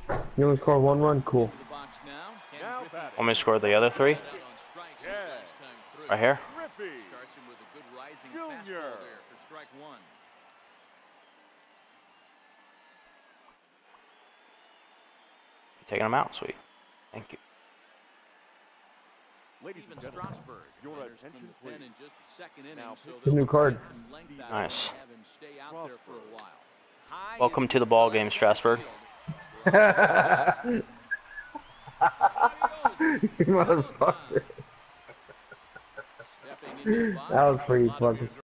You only score one run? Cool. Want me to score the other three? Right here? Taking them out, sweet. Thank you. Ladies and gentlemen, your attention please. It's a new card. Nice. Welcome to the ball game, Strasburg. You motherfucker. That was pretty fucking